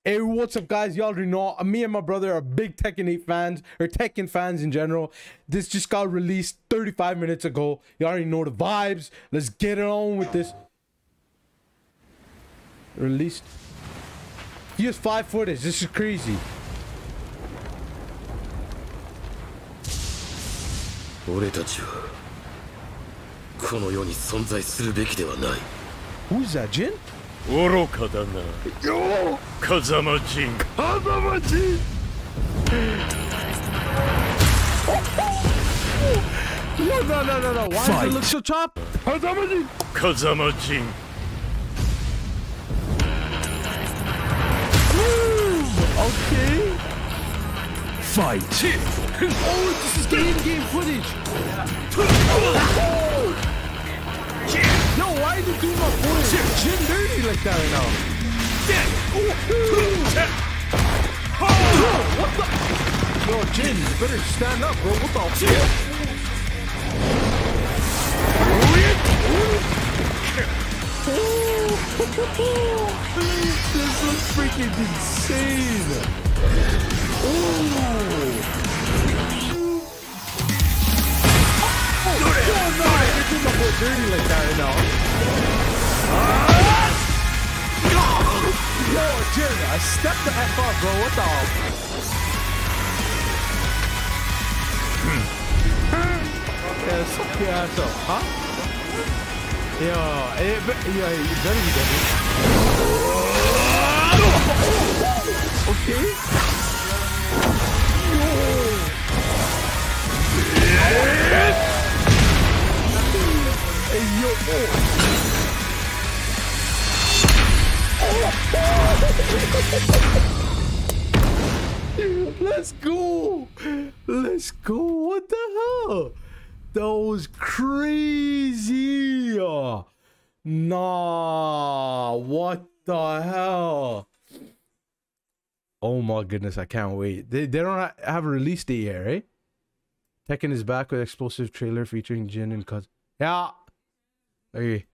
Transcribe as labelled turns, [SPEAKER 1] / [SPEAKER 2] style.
[SPEAKER 1] Hey, what's up, guys? You already know me and my brother are big Tekken 8 fans, or Tekken fans in general. This just got released 35 minutes ago. You already know the vibes. Let's get it on with this. Released. PS5 footage. This is crazy. Who's that, Jin?
[SPEAKER 2] 愚かだな。風間陣。風間陣。
[SPEAKER 1] No. Why does it look so chopped?
[SPEAKER 2] 風間陣。風間陣。
[SPEAKER 1] Okay.
[SPEAKER 2] Fight.
[SPEAKER 1] Oh, this is game footage. Yo, why are you doing my boy Jin dirty like that right now? What the? Yo, Jin, you better stand up, bro. What the fuck? This looks freaking insane. Dirty like that right now. Yo, Jin, I stepped the F up, bro. What the? Yeah, suck your ass up, huh? Yo, you better be dead. Okay. Hey, yo. Let's go. Let's go. What the hell? That was crazy. Nah. What the hell? Oh my goodness. I can't wait. They don't have a release date yet, right? Tekken is back with explosive trailer featuring Jin and Cuz. Yeah. Okay.